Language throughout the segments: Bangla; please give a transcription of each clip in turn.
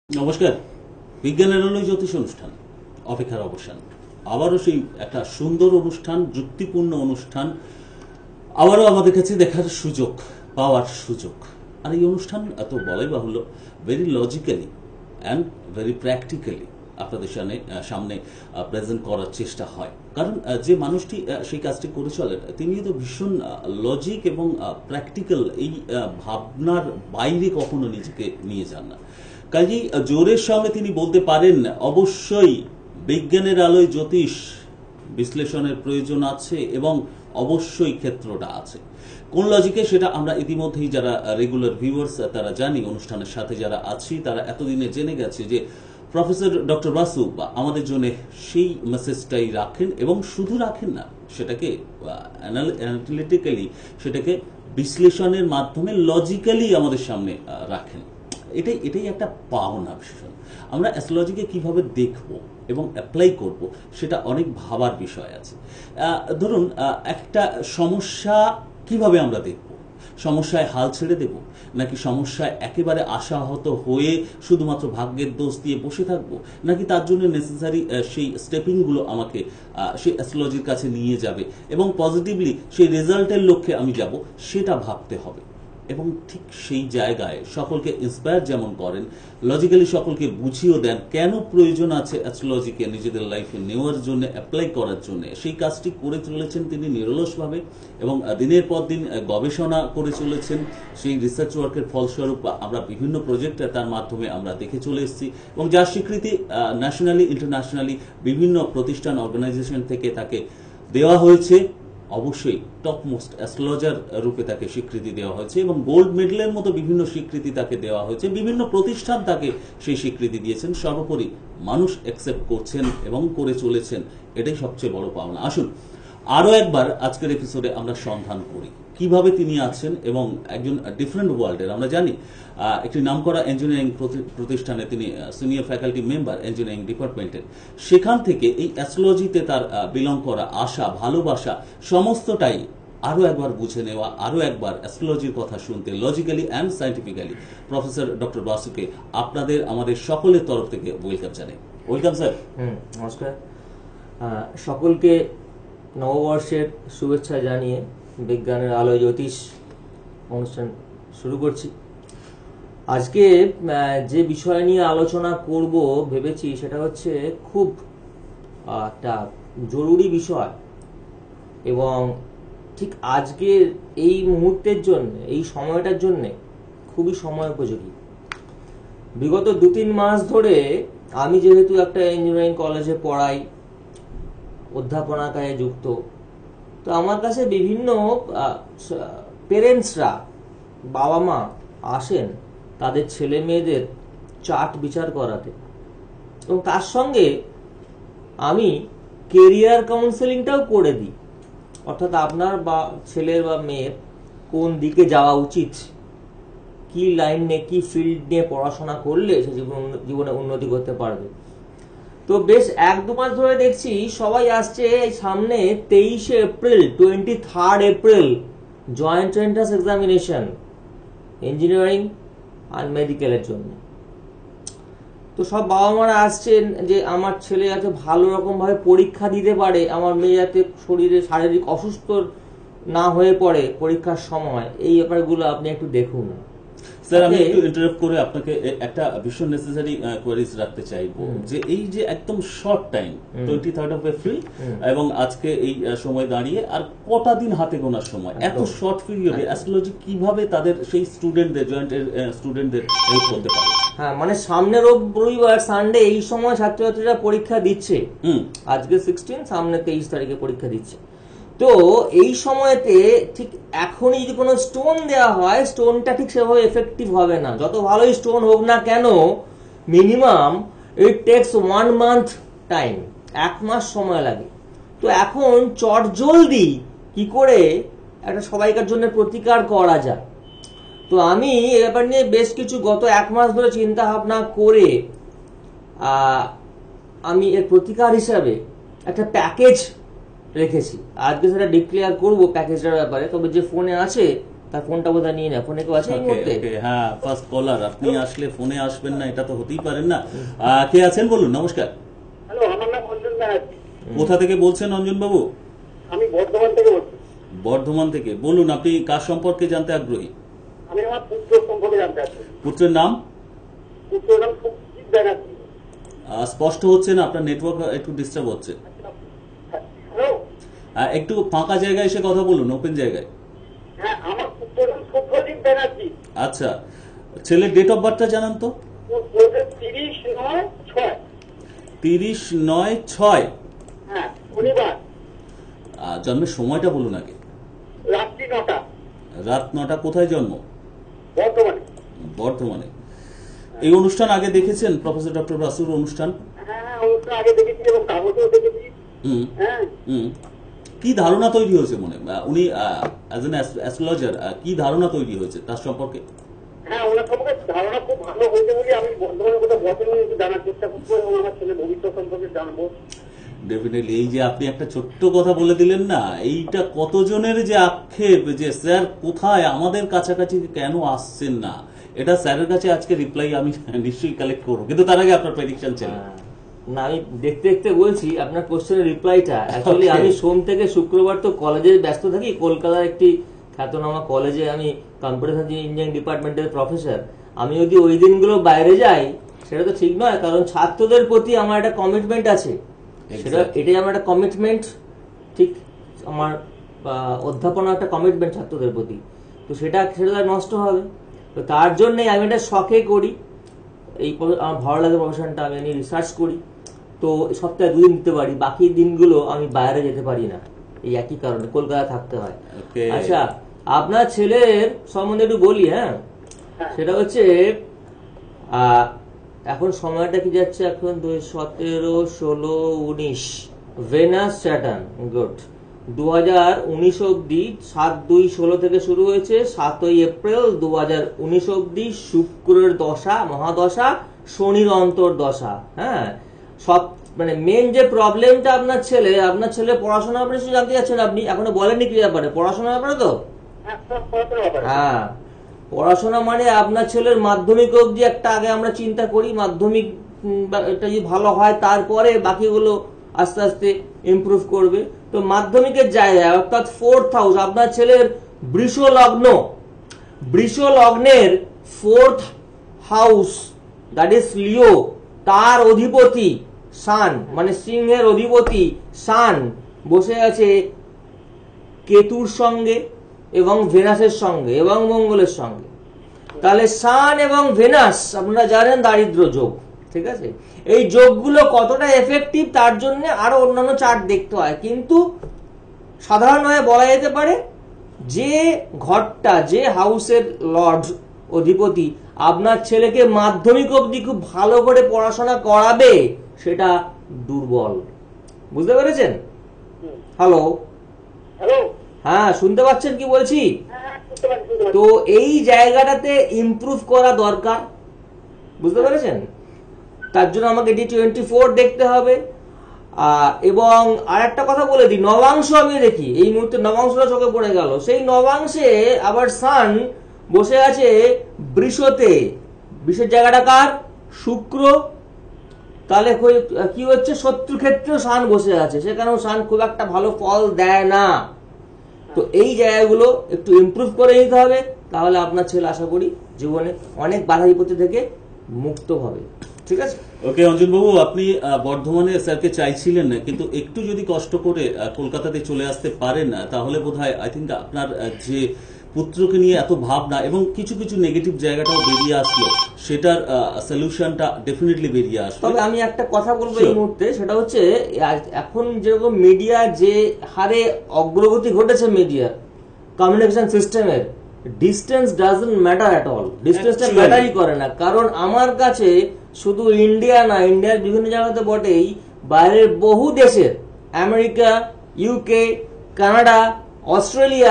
নমস্কার। বিজ্ঞানের আলোয় জ্যোতিষ অনুষ্ঠান অপেক্ষার অবসান। আবারও সেই একটা সুন্দর অনুষ্ঠান, যুক্তিপূর্ণ অনুষ্ঠান আবারও আমাদের কাছে দেখার সুযোগ, পাওয়ার সুযোগ। আর এই অনুষ্ঠান এত বলাই বাহুল্য, very logically and very practically আপনাদের সামনে প্রেজেন্ট করার চেষ্টা হয়। কারণ যে মানুষটি সেই কাজটি করে চলেন তিনি তো ভীষণ লজিক এবং প্র্যাকটিক্যাল এই ভাবনার বাইরে কখনো নিজেকে নিয়ে যান না। কাজেই জোরের সঙ্গে তিনি বলতে পারেন অবশ্যই বিজ্ঞানের আলোয় জ্যোতিষ বিশ্লেষণের প্রয়োজন আছে এবং অবশ্যই ক্ষেত্রটা আছে। কোন লজিকে সেটা আমরা ইতিমধ্যেই যারা রেগুলার ভিউয়ার্স তারা জানি, অনুষ্ঠানের সাথে যারা আছি তারা এতদিনে জেনে গেছে যে প্রফেসর ডক্টর বাসু আমাদের জন্য সেই মেসেজটাই রাখেন এবং শুধু রাখেন না, সেটাকে অ্যানালিটিক্যালি, সেটাকে বিশ্লেষণের মাধ্যমে লজিক্যালি আমাদের সামনে রাখেন। এটাই একটা পাওনা ভীষণ। আমরা অ্যাস্ট্রোলজিকে কিভাবে দেখব এবং অ্যাপ্লাই করব সেটা অনেক ভাবার বিষয় আছে। ধরুন একটা সমস্যা কিভাবে আমরা দেখব? সমস্যায় হাল ছেড়ে দেব, নাকি সমস্যায় একেবারে আশাহত হয়ে শুধুমাত্র ভাগ্যের দোষ দিয়ে বসে থাকবো, নাকি তার জন্য নেসেসারি সেই স্টেপিংগুলো আমাকে সেই অ্যাস্ট্রোলজির কাছে নিয়ে যাবে এবং পজিটিভলি সেই রেজাল্টের লক্ষ্যে আমি যাব, সেটা ভাবতে হবে। এবং ঠিক সেই জায়গায় সকলকে ইন্সপায়ার যেমন করেন, লজিক্যালি সকলকে বুঝিয়েও দেন কেন প্রয়োজন আছে অ্যাস্ট্রোলজিকে নিজেদের লাইফে নেওয়ার জন্য, অ্যাপ্লাই করার জন্য। সেই কাজটি করে চলেছেন তিনি নিরলসভাবে এবং দিনের পর দিন গবেষণা করে চলেছেন। সেই রিসার্চ ওয়ার্কের ফলস্বরূপ আমরা বিভিন্ন প্রজেক্ট তার মাধ্যমে আমরা দেখে চলে এসেছি এবং যার স্বীকৃতি ন্যাশনালি ইন্টারন্যাশনালি বিভিন্ন প্রতিষ্ঠান, অর্গানাইজেশন থেকে তাকে দেওয়া হয়েছে। অবশ্যই টপ মোস্ট অ্যাস্ট্রোলজার রূপে তাকে স্বীকৃতি দেওয়া হয়েছে এবং গোল্ড মেডেলের মতো বিভিন্ন স্বীকৃতি তাকে দেওয়া হয়েছে। বিভিন্ন প্রতিষ্ঠান তাকে সেই স্বীকৃতি দিয়েছেন। সর্বোপরি মানুষ অ্যাকসেপ্ট করছেন এবং করে চলেছেন, এটাই সবচেয়ে বড় পাওনা। আসুন আরও একবার আজকের এপিসোডে আমরা সন্ধান করি কিভাবে তিনি আছেন এবং একজন ডিফারেন্ট ওয়ার্ল্ডের। আমরা জানি একটি নামকরা ইঞ্জিনিয়ারিং প্রতিষ্ঠানে তিনি সিনিয়র ফ্যাকাল্টি মেম্বার ইঞ্জিনিয়ারিং ডিপার্টমেন্টের। সেখান থেকে এই অ্যাস্ট্রোলজিতে তার বিলং করা আশা, ভালোবাসা সমস্তটাই আরও একবার বুঝে নেওয়া, আরও একবার অ্যাস্ট্রোলজির কথা শুনতে logically and scientifically professor doctor বাসুকে আপনাদের আমাদের সকলের তরফ থেকে ওয়েলকাম জানাই। Welcome sir. নমস্কার সকলকে, নববর্ষের শুভেচ্ছা জানিয়ে বিজ্ঞানের আলোয় জ্যোতিষ অনুষ্ঠান শুরু করছি। আজকে যে বিষয় নিয়ে আলোচনা করব ভেবেছি সেটা হচ্ছে খুব একটা জরুরি বিষয় এবং ঠিক আজকের এই মুহূর্তের জন্য, এই সময়টার জন্য খুবই সময় উপযোগী। বিগত 2-3 মাস ধরে আমি যেহেতু একটা ইঞ্জিনিয়ারিং কলেজে পড়াই, অধ্যাপনার কাজে যুক্ত, তো আমার কাছে বিভিন্ন পেরেন্টসরা, বাবা মা আসেন তাদের ছেলে মেয়েদের চার্ট বিচার করাতে এবং তার সঙ্গে আমি কেরিয়ার কাউন্সেলিংটাও করে দিই। অর্থাৎ আপনার বা ছেলের বা মেয়ের কোন দিকে যাওয়া উচিত, কি লাইন নিয়ে, কি ফিল্ড নিয়ে পড়াশোনা করলে সে জীবনে উন্নতি করতে পারবে। তো বেশ 1-2 মাস ধরে দেখছি সবাই আসছে সামনে 23 April, 23 April joint entrance examination engineering আর মেডিকেলের জন্য। তো সব বাবা মারা আসছেন যে আমার ছেলে যাতে ভালো রকম ভাবে পরীক্ষা দিতে পারে, আমার মেয়ে যাতে শরীরে শারীরিক অসুস্থ না হয়ে পড়ে পরীক্ষার সময়, এই ব্যাপারগুলো আপনি একটু দেখুন। স্যার আমি একটু ইন্টারাপ্ট করে আপনাকে একটা ভীষণ নেসেসারি কোয়ারিজ রাখতে চাইবো যে এই যে একদম শর্ট টাইম 23 এপ্রিল এবং আজকে এই সময় দাঁড়িয়ে আর কটা দিন হাতে গোনার সময়, এত শর্ট পিরিয়ডে অ্যাস্ট্রোলজি কিভাবে তাদের সেই স্টুডেন্টদের, জয়েন্ট স্টুডেন্টদের হেল্প করতে পারে? হ্যাঁ, মানে সামনের রবিবার সানডে এই সময় ছাত্রছাত্রীরা পরীক্ষা দিচ্ছে। আজকে 16, সামনে 23 তারিখে পরীক্ষা দিচ্ছে। তো এই সময়তে ঠিক এখনই যদি কোনো স্টোন দেওয়া হয়, স্টোনটা ঠিক সেভাবে এফেক্টিভ হবে না। যত ভালোই স্টোন হোক না কেন, minimum it takes 1 month time, 1 মাস সময় লাগে। তো এখন চট জলদি কি করে একটা সবাইকার জন্য প্রতিকার করা যায়, তো আমি এ ব্যাপার নিয়ে বেশ কিছু গত 1 মাস ধরে চিন্তা ভাবনা করে আমি এর প্রতিকার হিসাবে একটা প্যাকেজ রেখেছি। আজকে সেটা ডিক্লেয়ার করবো প্যাকেজটার ব্যাপারে। তবে যে ফোনে আছে তার ফোনটা বোধহয় নিয়ে না, ফোনে কেউ আছে এই মুহূর্তে? হ্যাঁ, ফার্স্ট কলার। আপনি আসলে ফোনে আসবেন না, এটা তো হতেই পারেন না। কে আছেন বলুন? নমস্কার। হ্যালো, আমার নাম অঞ্জন ব্যানার্জি। কোথা থেকে বলছেন অঞ্জন বাবু? আমি বর্ধমান থেকে বলছি। বর্ধমান থেকে। বলুন, আপনি কার সম্পর্কে জানতে আগ্রহী? আমি আমার পুত্র সম্পর্কে জানতে চাচ্ছি। পুত্রের নাম? পুত্রের নাম সুখজিৎ ব্যানার্জি। স্পষ্ট হচ্ছে না, আপনার নেটওয়ার্ক একটু ডিস্টার্ব হচ্ছে। হ্যালো, একটু ফাঁকা জায়গায় এসে কথা বলুন, ওপেন জায়গায়। হ্যাঁ, আমার পুত্রের নাম সুখজিৎ ব্যানার্জি। আচ্ছা, ছেলের ডেট অফ বার্থটা জানান তো। 30/9/6। 30/9/6। হ্যাঁ, শনিবার, জন্মের সময়টা বলুন আগে। রাত্রি 9টা। রাত 9টা। কোথায় জন্ম? বর্ধমানে। বর্ধমানে। এই অনুষ্ঠান আগে দেখেছেন? প্রফেসর ডক্টর বাসুর অনুষ্ঠান? হ্যাঁ, অনুষ্ঠান আগে দেখেছি এবং কাগজেও দেখেছি। হ্যাঁ, কি ধারণা তৈরি হয়েছে মনে, উনি অ্যাজ এন অ্যাস্ট্রোলজার কি ধারণা তৈরি হয়েছে তার সম্পর্কে? হ্যাঁ, ওনার সম্পর্কে ধারণা খুব ভালো হয়েছে বলে আমি বর্ধমানের কথা বর্তমানে একটু জানার চেষ্টা করবো এবং আমার ছেলে ভবিষ্যৎ সম্পর্কে জানবো। ডেফিনেটলি। এই যে আপনি একটা ছোট্ট কথা বলে দিলেন না, এইটা কতজনের যে আক্ষেপ যে স্যার কোথায়, আমাদের কাছাকাছি কেন আসছেন না, এটা স্যারের কাছে আজকে রিপ্লাই আমি নিশ্চয়ই কালেক্ট করবো, কিন্তু তার আগে আপনার প্রেডিকশন ছিল। না, আমি দেখতে দেখতে বলছি আপনার কোশ্চেনের রিপ্লাইটা। Actually Okay. আমি সোম থেকে শুক্রবার তো কলেজে ব্যস্ত থাকি, কলকাতার একটি খ্যাতনামা কলেজে আমি কম্পিউটার সায়েন্স ইঞ্জিনিয়ারিং ডিপার্টমেন্টের প্রফেসর। আমি যদি ওই দিনগুলো বাইরে যাই সেটা তো ঠিক নয়, কারণ ছাত্রদের প্রতি আমার একটা কমিটমেন্ট আছে। সেটা এটাই আমার একটা কমিটমেন্ট, ঠিক আমার অধ্যাপনা একটা কমিটমেন্ট ছাত্রদের প্রতি, তো সেটা নষ্ট হবে। তো তার জন্যই আমি এটা শখে করি, এই আমার ভালো লাগে প্রফেশনটা, আমি নিয়ে রিসার্চ করি। তো সপ্তাহে 2 দিন দিতে পারি, বাকি দিনগুলো আমি বাইরে যেতে পারি না, এই একই কারণে কলকাতায় থাকতে হয়। আচ্ছা, আপনার ছেলের সম্বন্ধে একটু বলি। হ্যাঁ, সেটা হচ্ছে এখন সময়টা কি যাচ্ছে, এখন 17, 16, 19 ভেনাস স্যাটার্ন, গুড। 2019 অব্দি 7/2/16 থেকে শুরু হয়েছে, 7ই এপ্রিল 2019 অব্দি শুক্রের দশা, মহাদশা, শনির অন্তর্দশা। হ্যাঁ, সব মানে মেন যে প্রবলেমটা আপনার ছেলে পড়াশোনার ব্যাপারে কিছু জানতে চাচ্ছেন আপনি? এখনো বলেননি কি ব্যাপারে? পড়াশোনার ব্যাপারে তো? হ্যাঁ, পড়াশোনা মানে আপনার ছেলের মাধ্যমিক অবধি একটা আগে আমরা চিন্তা করি, মাধ্যমিক এটা যদি ভালো হয় তারপরে বাকিগুলো আস্তে আস্তে ইমপ্রুভ করবে। তো মাধ্যমিকের জায়গায় অর্থাৎ 4th হাউস, আপনার ছেলের বৃষ লগ্নের 4th হাউস, দ্যাট ইজ লিও, তার অধিপতি সান, মানে সিংহের অধিপতি সান বসে আছে কেতুর সঙ্গে এবং ভেনাসের সঙ্গে এবং মঙ্গলের সঙ্গে। তাহলে সান এবং ভেনাস আপনারা জানেন দারিদ্র যোগ, ঠিক আছে? এই যোগগুলো কতটা এফেক্টিভ তার জন্য আরো অন্যান্য চার্ট দেখতে হয়, কিন্তু সাধারণভাবে বলা যেতে পারে যে ঘরটা, যে হাউসের লর্ড অধিপতি আপনার ছেলেকে মাধ্যমিক অবধি খুব ভালো করে পড়াশোনা করাবে, সেটা দুর্বল। বুঝতে পেরেছেন? হ্যালো, হ্যাঁ, শুনতে পাচ্ছেন কি বলছি? তো এই জায়গাটাতে ইমপ্রুভ করা দরকার, বুঝতে পেরেছেন? তার জন্য আমাকে D24 দেখতে হবে। এবং আর একটা কথা বলে দিই, নবাংশ আমি দেখি, এই মুহূর্তে নবাংশটা চোখে পড়ে গেল। সেই নবাংশে আবার সান বসে আছে বৃষতে। বৃষের জায়গাটা কার? শুক্র। তাহলে কি হচ্ছে, শত্রু ক্ষেত্রে সান বসে আছে, সেখানেও সান খুব একটা ভালো ফল দেয় না। তো এই জায়গাগুলো একটু ইমপ্রুভ করে নিতে হবে, তাহলে আপনার ছেলে আশা করি জীবনে অনেক বাধা বিপত্তি থেকে মুক্ত হবে। ঠিক আছে? ওকে অঞ্জন বাবু, আপনি বর্ধমানে স্যারকে চাইছিলেন না, কিন্তু একটু যদি কষ্ট করে কলকাতাতে চলে আসতে পারেন তাহলে বোধহয় আই থিঙ্ক আপনার যে পুত্রকে নিয়ে এত ভাবনা এবং কিছু কিছু নেগেটিভ জায়গাটাও বেরিয়ে আসলো, সেটার সলিউশনটা ডেফিনেটলি বেরিয়ে আসবে। তবে আমি একটা কথা বলবো এই মুহূর্তে, সেটা হচ্ছে এখন যেরকম মিডিয়া যে হারে অগ্রগতি ঘটেছে, মিডিয়া কমিউনিকেশন সিস্টেমের, distance doesn't matter at all. ডিস্টেন্সটা ম্যাটারই করে না, কারণ আমার কাছে শুধু ইন্ডিয়া না, ইন্ডিয়ার বিভিন্ন জায়গাতে বটেই, বাইরের বহু দেশের, আমেরিকা, ইউকে, কানাডা, অস্ট্রেলিয়া,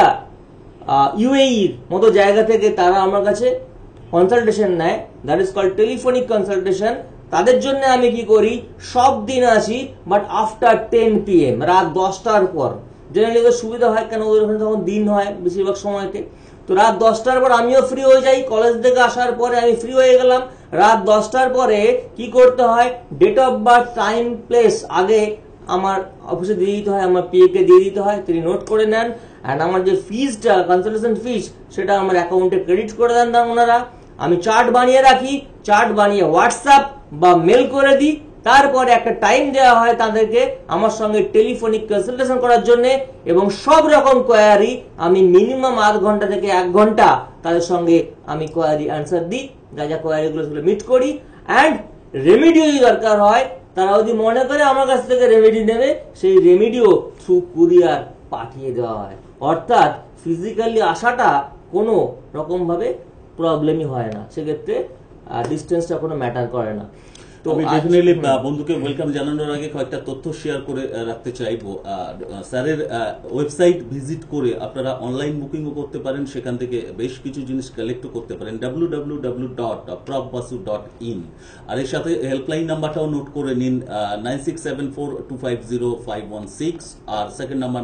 ইউএইর মতো জায়গা থেকে তারা আমার কাছে কনসালটেশন নেয়, that is called telephonic consultation. তাদের জন্য আমি কি করি, সব দিন আসি, বাট আফটার 10 PM, রাত 10টার পর। জেনারেলি সুবিধা হয়, কেন ওদের ওখানে তখন দিন হয় বেশিরভাগ সময়তে। তো রাত 10টার পর আমিও ফ্রি হয়ে যাই, কলেজ থেকে আসার পরে আমি ফ্রি হয়ে গেলাম। রাত 10টার পরে কি করতে হয়, date of birth, time, place আগে আমার অফিসে দিয়ে দিতে হয়, আমার পিএ কে দিয়ে দিতে হয়, তিনি নোট করে নেন। অ্যান্ড আমার যে ফিজটা, কনসালটেশন ফিজ, সেটা আমার অ্যাকাউন্টে ক্রেডিট করে দেন ওনারা। আমি চার্ট বানিয়ে রাখি, চার্ট বানিয়ে হোয়াটসঅ্যাপ বা মেল করে দিই। তারপরে একটা টাইম দেওয়া হয় তাদেরকে আমার সঙ্গে টেলিফোনিক কনসালটেশন করার জন্য, এবং সব রকম কোয়ারি আমি মিনিমাম 8 ঘন্টা থেকে 1 ঘন্টা তাদের সঙ্গে আমি কোয়ারি অ্যান্সার দিই, যা যা কোয়ারিগুলো সেগুলো মিট করি। অ্যান্ড রেমেডিও যদি দরকার হয়, তারা যদি মনে করে আমার কাছ থেকে রেমেডি নেবে, সেই রেমেডিও থ্রু কুরিয়ার পাঠিয়ে দেওয়া হয়। অর্থাৎ ফিজিক্যালি আসাটা কোনো রকম ভাবে প্রবলেমই হয় না, সেক্ষেত্রে ডিস্টেন্সটা কোনো ম্যাটার করে না। তো আমি ডেফিনেটলি বন্ধুকে ওয়েলকাম জানানোর আগে কয়েকটা তথ্য শেয়ার করে রাখতে চাইবো। স্যারের ওয়েবসাইট ভিজিট করে আপনারা অনলাইন বুকিংও করতে পারেন, সেখান থেকে বেশ কিছু জিনিস কালেক্টও করতে পারেন, www.profbasu.in। আর এর সাথে হেল্পলাইন নাম্বারটাও নোট করে নিন, 9674250516, আর সেকেন্ড নাম্বার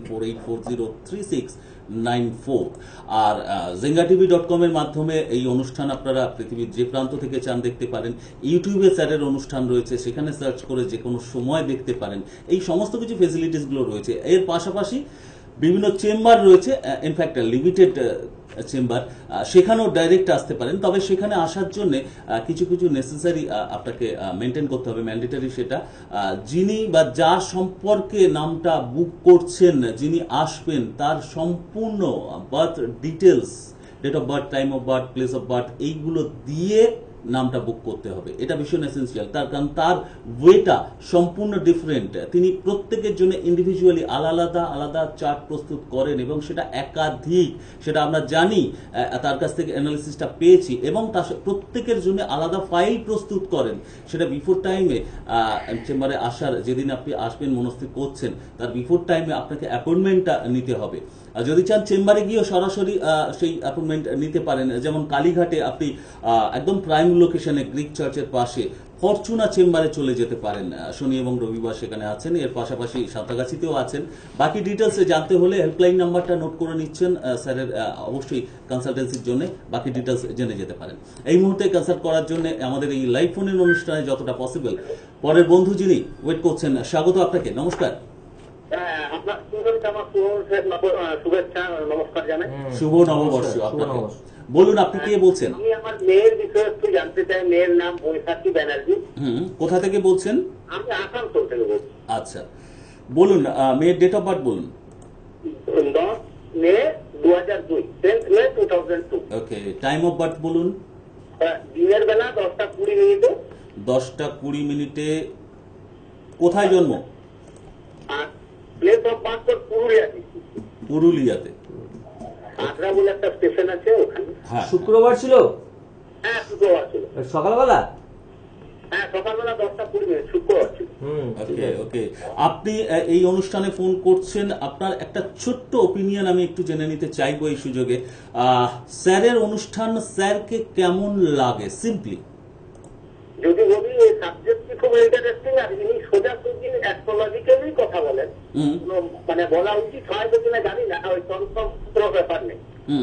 9748403694। আর zengatv.com এর মাধ্যমে এই অনুষ্ঠান আপনারা পৃথিবীর যে প্রান্ত থেকে চান দেখতে পারেন। ইউটিউবে স্যারের অনুষ্ঠান রয়েছে, সেখানে সার্চ করে যে কোনো সময় দেখতে পারেন। এই সমস্ত কিছু ফেসিলিটিস গুলো রয়েছে। এর পাশাপাশি বিভিন্ন চেম্বার রয়েছে, ইনফ্যাক্ট লিমিটেড চেম্বার, সেখানেও ডাইরেক্ট আসতে পারেন। তবে সেখানে আসার জন্য কিছু কিছু নেসেসারি আপনাকে মেনটেন করতে হবে, ম্যান্ডেটারি। সেটা যিনি বা যার সম্পর্কে নামটা বুক করছেন, যিনি আসবেন, তার সম্পূর্ণ birth details, date of birth, time of birth, place of birth, এইগুলো দিয়ে নামটা বুক করতে হবে। এটা ভীষণ এসেন্সিয়াল, তার কারণ তার ওয়েটা সম্পূর্ণ ডিফারেন্ট। তিনি প্রত্যেকের জন্য ইন্ডিভিজুয়ালি আলাদা আলাদা চার্ট প্রস্তুত করেন, এবং সেটা একাধিক, সেটা আমরা জানি, তার কাছ থেকে অ্যানালিসিসটা পেয়েছি। এবং তার প্রত্যেকের জন্য আলাদা ফাইল প্রস্তুত করেন। সেটা বিফোর টাইমে চেম্বারে আসার, যেদিন আপনি আসবেন মনস্থির করছেন, তার বিফোর টাইমে আপনাকে অ্যাপয়েন্টমেন্টটা নিতে হবে। যদি চান চেম্বারে গিয়েও সরাসরি সেই অ্যাপয়েন্টমেন্ট নিতে পারেন। যেমন কালীঘাটে আপনি একদম প্রাইম লোকেশনে গ্রিক চার্চের পাশে ফরচুনা চেম্বারে চলে যেতে পারেন, শনি এবং রবিবার সেখানে আছেন। এর পাশাপাশি সাঁতরাগাছিতেও আছেন। বাকি ডিটেলস জানতে হলে হেল্পলাইন নাম্বারটা নোট করে নিচ্ছেন, স্যারের অবশ্যই কনসালটেন্সির জন্য বাকি ডিটেলস জেনে যেতে পারেন। এই মুহূর্তে কনসাল্ট করার জন্য আমাদের এই লাইভ ফোনের অনুষ্ঠানে যতটা পসিবল, পরের বন্ধু যিনি ওয়েট করছেন, স্বাগত আপনাকে। নমস্কার। আপনার শুভেচ্ছা, নমস্কার জানাই। শুভ নববর্ষ আপনাকে। বলুন, আপনি কে বলছেন? আমি আমার মেয়ের বিষয়ে একটু জানতে চাই। মেয়ের নাম বৈশাখী ব্যানার্জি। কোথা থেকে বলছেন? আমি আসানসোল থেকে বলছি। আচ্ছা, বলুন মেয়ের ডেট অফ বার্থ বলুন। 10 May 2002, 10th May 2002। Okay, time of birth বলুন। দিনের বেলা 10টা 20 মিনিটে। 10টা 20 মিনিটে। কোথায় জন্ম? আর place of birth Purulia district. পুরুলিয়াতে। আগ্রা বলে একটা স্টেশন আছে ওখানে। হ্যাঁ, শুক্রবার ছিল? হ্যাঁ, শুক্রবার ছিল। সকালবেলা? হ্যাঁ, সকালবেলা 10টা 20 মিনিট, শুক্রবার ছিল। ওকে ওকে। আপনি এই অনুষ্ঠানে ফোন করছেন, আপনার একটা ছোট্ট ওপিনিয়ন আমি একটু জেনে নিতে চাইবো এই সুযোগে। স্যারের অনুষ্ঠান স্যারকে কেমন লাগে? সিম্পলি যদি বলি, এই সাবজেক্টটি খুব ইন্টারেস্টিং। আর ইনি সোজাসুজি অ্যাস্ট্রোলজিক্যালি কথা বলেন। মানে বলা উচিত হয় কিনা জানি না, ওই তন্ত্র ব্যাপার নেই।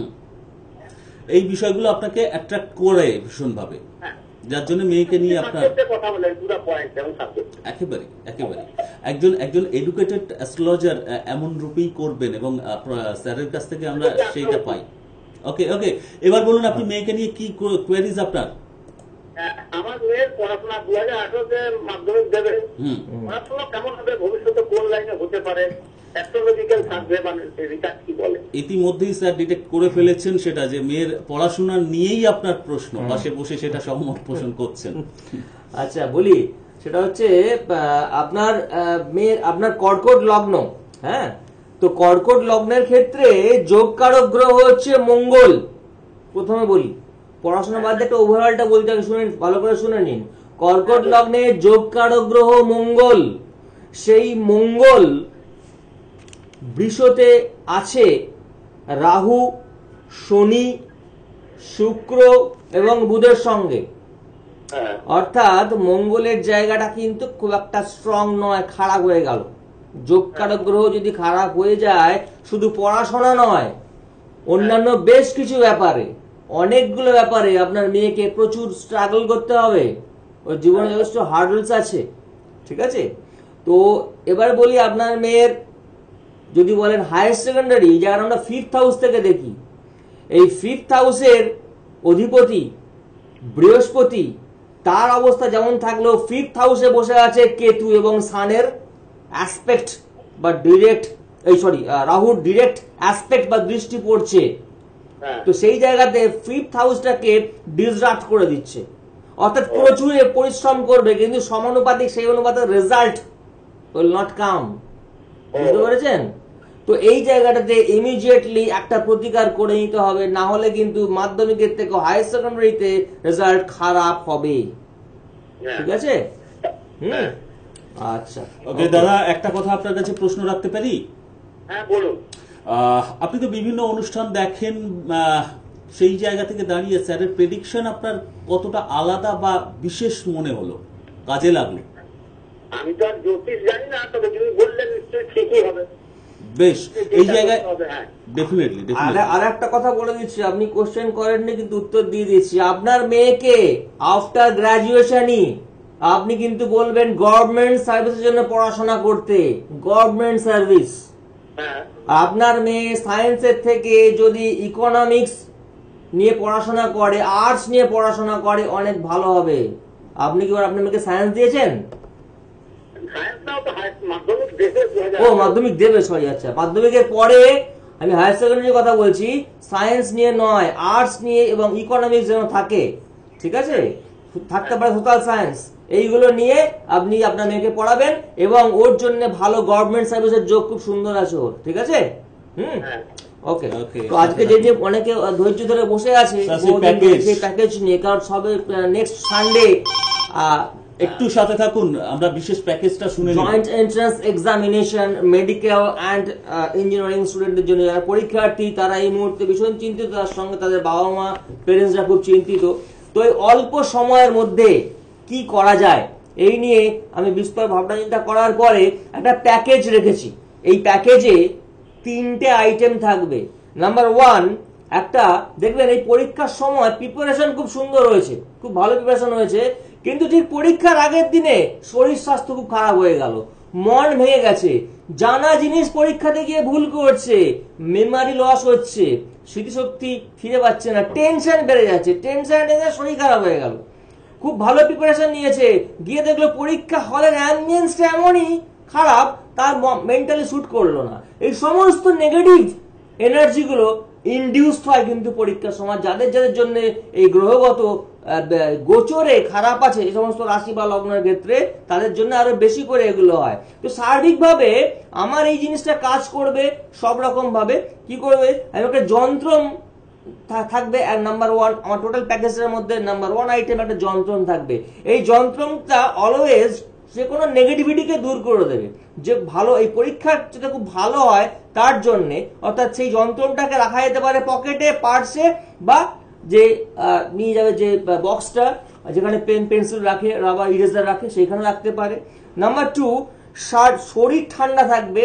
এই বিষয়গুলো আপনাকে অ্যাট্রাক্ট করে ভীষণ ভাবে, যার জন্য মেয়েকে নিয়ে আপনার কথা বলেন পুরো পয়েন্ট এবং সাবজেক্ট। একেবারে একেবারে একজন এডুকেটেড অ্যাস্ট্রোলজার এমন রূপেই করবেন, এবং স্যারের কাছ থেকে আমরা সেইটা পাই। ওকে ওকে, এবার বলুন আপনি মেয়েকে নিয়ে কি কোয়েরিজ আপনার? আমার মেয়ের পড়াশোনা 2018-তে মাধ্যমিক দেবে। পড়াশোনা কেমন হবে, ভবিষ্যতে কোন লাইনে হতে পারে, অ্যাস্ট্রোলজিক্যাল সার্ভে মানে রিসার্চ কি বলে? ইতিমধ্যেই স্যার ডিটেক্ট করে ফেলেছেন সেটা, যে মেয়ের পড়াশোনা নিয়েই আপনার প্রশ্ন, পাশে বসে সেটা সহমত পোষণ করছেন। আচ্ছা বলি, সেটা হচ্ছে আপনার মেয়ের, আপনার কর্কট লগ্ন। হ্যাঁ, তো কর্কট লগ্নের ক্ষেত্রে যোগকারক গ্রহ হচ্ছে মঙ্গল। প্রথমে বলি, পড়াশোনা বাদ দিয়ে একটা ওভারঅলটা বলতে হবে, শুনে ভালো করে শুনে নিন। কর্কট লগ্নে যোগকারক গ্রহ মঙ্গল। সেই মঙ্গল বৃষতে আছে রাহু, শনি, শুক্র এবং বুধের সঙ্গে। অর্থাৎ মঙ্গলের জায়গাটা কিন্তু খুব একটা স্ট্রং নয়, খারাপ হয়ে গেল। যোগকারক গ্রহ যদি খারাপ হয়ে যায়, শুধু পড়াশোনা নয়, অন্যান্য বেশ কিছু ব্যাপারে, অনেকগুলো ব্যাপারে আপনার মেয়েকে প্রচুর স্ট্রাগল করতে হবে, ওর জীবনে যথেষ্ট হার্ডলস আছে, ঠিক আছে? তো এবার বলি আপনার মেয়ের, যদি বলেন হায়ার সেকেন্ডারি, যার আমরা 5th হাউস থেকে দেখি, এই 5th হাউসের অধিপতি বৃহস্পতি, তার অবস্থা যেমন থাকলেও 5th হাউসে বসে আছে কেতু এবং সানের অ্যাসপেক্ট বা ডিরেক্ট, রাহুর ডিরেক্ট অ্যাসপেক্ট বা দৃষ্টি পড়ছে। তো সেই জায়গাতে 5th হাউসটাকে ডিসরাপ্ট করে দিচ্ছে, অর্থাৎ প্রচুর পরিশ্রম করবে কিন্তু সমানুপাতিক সেই অনুপাতে রেজাল্ট উইল নট কাম। বুঝতে পেরেছেন? তো এই জায়গাটাতে ইমিডিয়েটলি একটা প্রতিকার করে নিতে হবে, না হলে কিন্তু মাধ্যমিকের থেকে হায়ার সেকেন্ডারিতে রেজাল্ট খারাপ হবে। ঠিক আছে? আচ্ছা, ওকে দাদা, একটা কথা আপনার কাছে প্রশ্ন রাখতে পারি? হ্যাঁ বলুন। আপনি তো বিভিন্ন অনুষ্ঠান দেখেন, সেই জায়গা থেকে দাঁড়িয়ে স্যারের প্রেডিকশন আপনার কতটা আলাদা বা বিশেষ মনে হলো, কাজে লাগলো? আমি তো আর জ্যোতিষ জানি না, তবে যদি বললেন নিশ্চয়ই ঠিকই হবে। বেশ, এই জায়গায় ডেফিনেটলি। আর একটা কথা বলে দিচ্ছি, আপনি কোশ্চেন করেননি কিন্তু উত্তর দিয়ে দিচ্ছি। আপনার মেয়েকে আফটার গ্রাজুয়েশনই আপনি কিন্তু বলবেন গভর্নমেন্ট সার্ভিসের জন্য পড়াশোনা করতে, গভর্নমেন্ট সার্ভিস। আপনার মেয়ে সায়েন্সের থেকে যদি ইকোনমিক্স নিয়ে পড়াশোনা করে, আর্টস নিয়ে পড়াশোনা করে, অনেক ভালো হবে। আপনি কি আপনার মেয়েকে সায়েন্স দিয়েছেন? ও মাধ্যমিক দেবে, সরি, আচ্ছা, মাধ্যমিকের পরে আমি হায়ার সেকেন্ডারির কথা বলছি। সায়েন্স নিয়ে নয়, আর্টস নিয়ে এবং ইকোনমিক্স যেন থাকে, ঠিক আছে? থাকতে পারে সোশ্যাল সায়েন্স, এইগুলো নিয়ে আপনি আপনার মেয়েকে পড়াবেন এবং ওর জন্য ভালো গভর্নমেন্ট সার্ভিসের যোগ খুব সুন্দর আছে ওর, ঠিক আছে? ওকে। তো আজকে যে অনেকে ধৈর্য ধরে বসে আছে সেই প্যাকেজ নিয়ে, কারণ সবে নেক্সট সানডে একটু সাথে থাকুন, আমরা বিশেষ প্যাকেজটা শুনে নিই। Joint entrance examination medical and engineering স্টুডেন্টদের জন্য যারা পরীক্ষার্থী, তারা এই মুহূর্তে ভীষণ চিন্তিত, তার সঙ্গে তাদের বাবা মা পেরেন্টসরা খুব চিন্তিত। তো এই অল্প সময়ের মধ্যে কি করা যায় এই নিয়ে আমি বিস্তর ভাবনা চিন্তা করার পরে একটা প্যাকেজ রেখেছি। এই প্যাকেজে 3টে আইটেম থাকবে। নাম্বার 1, একটা দেখবেন এই পরীক্ষার সময় প্রিপারেশন খুব সুন্দর হয়েছে, খুব ভালো প্রিপারেশন হয়েছে, কিন্তু ঠিক পরীক্ষার আগের দিনে শরীর স্বাস্থ্য খুব খারাপ হয়ে গেল, মন ভেঙে গেছে, জানা জিনিস পরীক্ষাতে গিয়ে ভুল করছে, মেমোরি লস হচ্ছে, স্মৃতিশক্তি ফিরে পাচ্ছে না, টেনশন বেড়ে যাচ্ছে, টেনশনে শরীর খারাপ হয়ে গেল। খুব ভালো প্রিপারেশন নিয়েছে, গিয়ে দেখলো পরীক্ষা হলের অ্যাম্বিয়েন্সটা এমনই খারাপ, তার মেন্টালি শুট করলো না। এই সমস্ত নেগেটিভ এনার্জি গুলো ইনডিউসড হয় কিন্তু পরীক্ষার সময়, যাদের যাদের জন্য এই গ্রহগত গোচরে খারাপ আছে, এই সমস্ত রাশি বা লগ্নের ক্ষেত্রে তাদের জন্য আরো বেশি করে এগুলো হয়। তো সার্বিকভাবে আমার এই জিনিসটা কাজ করবে সব রকম ভাবে। কি করবে? আমি একটা যন্ত্রম থাকবে, আর নাম্বার 1 আমার টোটাল প্যাকেজের মধ্যে নাম্বার 1 আইটেম একটা যন্ত্রম থাকবে। এই যন্ত্রমটা অলওয়েজ যে কোনো নেগেটিভিটিকে দূর করে দেবে, যে ভালো এই পরীক্ষার যেটা খুব ভালো হয় তার জন্য। অর্থাৎ সেই যন্ত্রটাকে রাখা যেতে পারে পকেটে, পার্সে, বা যে নিয়ে যাবে যে বক্সটা যেখানে পেন পেন্সিল রাখে, রাবার ইরেজার রাখে, সেখানে রাখতে পারে। নাম্বার 2, শরীর ঠান্ডা থাকবে,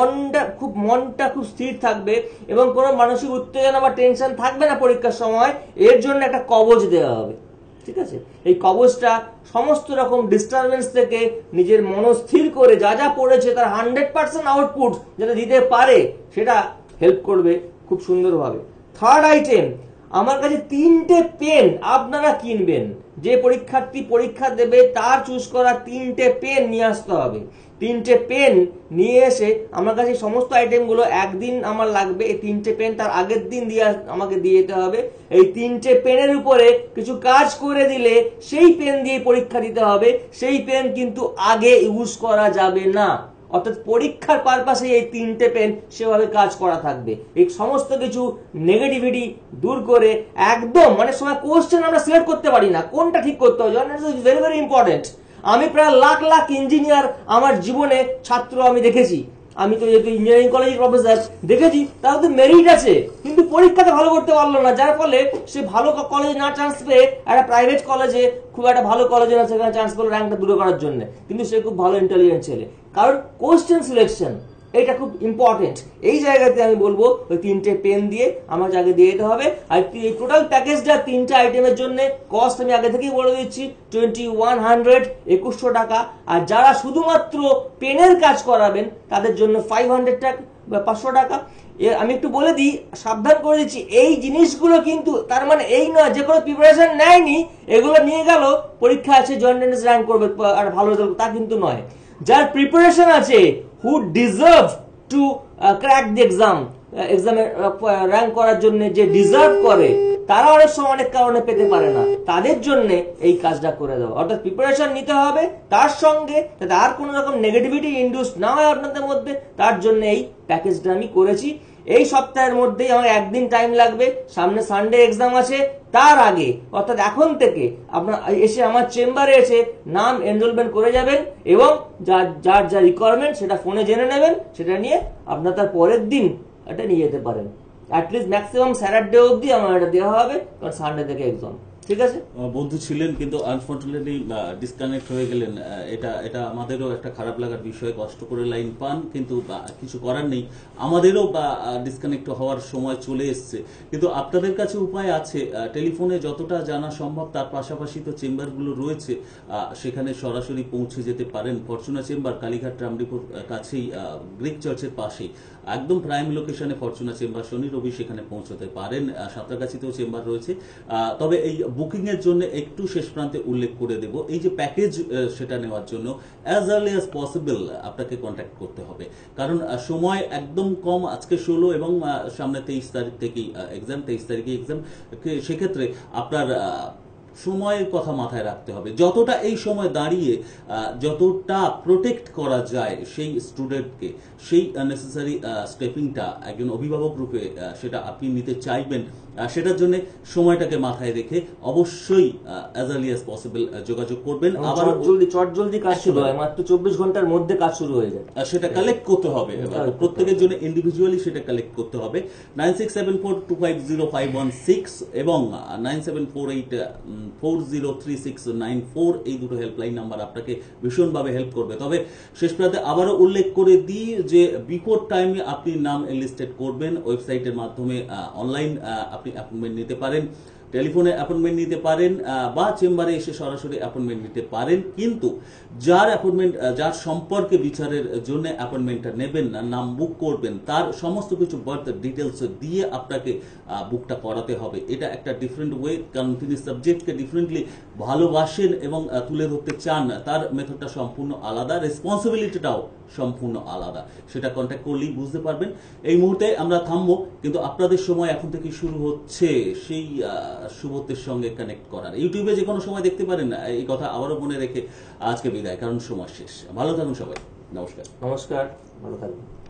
মনটা খুব স্থির থাকবে এবং কোনো মানসিক উত্তেজনা বা টেনশন থাকবে না পরীক্ষার সময়। এর জন্য একটা কবচ দেওয়া হবে, ঠিক আছে? এই কবচটা সমস্ত রকম ডিস্টারবেন্স থেকে নিজের মনস্থির করে যা যা পড়েছে তার 100% আউটপুট যেটা দিতে পারে, সেটা হেল্প করবে খুব সুন্দরভাবে। থার্ড আইটেম, আমার কাছে 3টে পেন আপনারা কিনবেন। যে পরীক্ষার্থী পরীক্ষা দেবে তার চুজ করা 3টে পেন নিয়ে আসতে হবে। 3টে পেন নিয়ে এসে আমার কাছে সমস্ত আইটেমগুলো একদিন আমার লাগবে। এই 3টে পেন তার আগের দিন আমাকে দিয়ে যেতে হবে। এই 3টে পেনের উপরে কিছু কাজ করে দিলে সেই পেন দিয়ে পরীক্ষা দিতে হবে। সেই পেন কিন্তু আগে ইউজ করা যাবে না, অর্থাৎ পরীক্ষার পারপাসে এই 3টে পেন সেভাবে কাজ করা থাকবে। এই সমস্ত কিছু নেগেটিভিটি দূর করে একদম, মানে সময় কোশ্চেন আমরা সিলেক্ট করতে পারি না, কোনটা ঠিক করতে হবে, ভেরি ভেরি ইম্পর্টেন্ট। আমি প্রায় লাখ লাখ ইঞ্জিনিয়ার আমার জীবনে ছাত্র আমি দেখেছি। আমি তো যেহেতু ইঞ্জিনিয়ারিং কলেজের প্রফেসর, দেখেছি তার তো মেরিট আছে কিন্তু পরীক্ষাতে ভালো করতে পারলো না, যার ফলে সে ভালো কলেজে না চান্স পেয়ে একটা প্রাইভেট কলেজে, খুব একটা ভালো কলেজে না সেখানে চান্স পেলো র্যাঙ্কটা দূরে করার জন্য, কিন্তু সে খুব ভালো ইন্টেলিজেন্ট ছেলে। কারণ কোশ্চেন সিলেকশন এটা খুব ইম্পর্টেন্ট। এই জায়গাতে আমি বলবো ওই 3টে পেন দিয়ে আমার আগে দিয়ে দিতে হবে। আর এই টোটাল প্যাকেজটা 3টে আইটেমের জন্য কস্ট আমি আগে থেকেই বলে দিচ্ছি 2100, 2100 টাকা। আর যারা শুধুমাত্র পেনের কাজ করাবেন তাদের জন্য 500 টাকা বা 500 টাকা। আমি একটু বলে দিই, সাবধান করে দিচ্ছি, এই জিনিসগুলো কিন্তু তার মানে এই নয় যে কোনো প্রিপারেশন নেয়নি, এগুলো নিয়ে গেল পরীক্ষা আছে জয়েন্ট এন্ট্রান্স র্যাঙ্ক করবে আর ভালো রেজাল্ট, তা কিন্তু নয়। যার প্রিপারেশন আছে, who deserve to crack the এক্সামে র্যাঙ্ক করার জন্য, যে ডিজার্ভ করে, তারা অনেক সময় অনেক কারণে পেতে পারে না, তাদের জন্য এই কাজটা করে দেওয়া। অর্থাৎ প্রিপারেশন নিতে হবে, তার সঙ্গে যাতে আর কোনো রকম নেগেটিভিটি ইন্ডিউস না হয় আপনাদের মধ্যে, তার জন্য এই প্যাকেজটা আমি করেছি। এই সপ্তাহের মধ্যেই আমার একদিন টাইম লাগবে, সামনে সানডে এক্সাম আছে, তার আগে অর্থাৎ এখন থেকে আপনার এসে আমার চেম্বারে এসে নাম এনরোলমেন্ট করে যাবেন এবং যার যা রিকোয়ারমেন্ট সেটা ফোনে জেনে নেবেন, সেটা নিয়ে আপনার তার পরের দিন এটা নিয়ে যেতে পারেন। অ্যাটলিস্ট ম্যাক্সিমাম স্যাটারডে অবধি আমার এটা দেওয়া হবে, কারণ সানডে থেকে এক্সাম। ঠিক আছে, বন্ধু ছিলেন কিন্তু আনফর্চুনেটলি ডিসকানেক্ট হয়ে গেলেন। এটা আমাদেরও একটা খারাপ লাগার বিষয়। কষ্ট করে লাইন পান, কিন্তু কিছু করার নেই, আমাদেরও ডিসকানেক্ট হওয়ার সময় চলে এসছে। কিন্তু আপনাদের কাছে উপায় আছে, টেলিফোনে যতটা জানা সম্ভব, তার পাশাপাশি তো চেম্বারগুলো রয়েছে, সেখানে সরাসরি পৌঁছে যেতে পারেন। ফরচুনা চেম্বার কালীঘাট রামডিপুর কাছেই, গ্রিক চার্চের পাশেই, একদম প্রাইম লোকেশনে ফরচুনা চেম্বার, শনি রবি সেখানে পৌঁছতে পারেন। সাঁতরাগাছিতেও চেম্বার রয়েছে। তবে এই বুকিং এর জন্য একটু শেষ প্রান্তে উল্লেখ করে দেব, এই যে প্যাকেজ সেটা নেওয়ার জন্য অ্যাজ আর্লি অ্যাজ পসিবল আপনাকে কন্ট্যাক্ট করতে হবে, কারণ সময় একদম কম। আজকে 16 এবং সামনে 23 তারিখ থেকেই এক্সাম, 23 তারিখে এক্সাম। সেক্ষেত্রে আপনার সময়ের কথা মাথায় রাখতে হবে। যতটা এই সময় দাঁড়িয়ে যতটা প্রোটেক্ট করা যায় সেই স্টুডেন্টকে, সেই নেসেসারি স্টেপিংটা একজন অভিভাবক রূপে সেটা আপনি নিতে চাইবেন, সেটার জন্য সময়টাকে মাথায় রেখে অবশ্যই অ্যাজ আর্লি অ্যাজ পসিবল যোগাযোগ করবেন। আবার জলদি কাজ শুরু হয়, মাত্র 24 ঘন্টার মধ্যে কাজ শুরু হয়ে যায়। সেটা কালেক্ট করতে হবে, প্রত্যেকের জন্য ইন্ডিভিজুয়ালি সেটা কালেক্ট করতে হবে। 9674250516 এবং 9748403694, এই দুটো হেল্পলাইন নাম্বার আপনাকে ভীষণভাবে হেল্প করবে। তবে শেষ প্রান্তে আবারও উল্লেখ করে দিই যে বিফোর টাইমে আপনি নাম এনলিস্টেড করবেন। ওয়েবসাইটের মাধ্যমে অনলাইন আপনি অ্যাপয়েন্টমেন্ট নিতে পারেন, টেলিফোনে অ্যাপয়েন্টমেন্ট নিতে পারেন, বা চেম্বারে এসে সরাসরি অ্যাপয়েন্টমেন্ট নিতে পারেন। কিন্তু যার সম্পর্কে বিচারের জন্য অ্যাপয়েন্টমেন্টটা নেবেন না, নাম বুক করবেন, তার সমস্ত কিছু বার্থ ডিটেলস দিয়ে আপনাকে বুকটা করাতে হবে। এটা একটা ডিফারেন্ট ওয়ে, কারণ তিনি সাবজেক্টকে ডিফারেন্টলি ভালোবাসেন এবং তুলে ধরতে চান। তার মেথডটা সম্পূর্ণ আলাদা, রেসপন্সিবিলিটিটাও সম্পূর্ণ আলাদা। সেটা কন্ট্যাক্ট করলেই বুঝতে পারবেন। এই মুহূর্তে আমরা থামবো, কিন্তু আপনাদের সময় এখন থেকে শুরু হচ্ছে সেই সুব্রতের সঙ্গে কানেক্ট করার। ইউটিউবে যে কোনো সময় দেখতে পারেন, এই কথা আবারও মনে রেখে আজকে বিদায়, কারণ সময় শেষ। ভালো থাকুন সবাই, নমস্কার। নমস্কার, ভালো থাকবেন।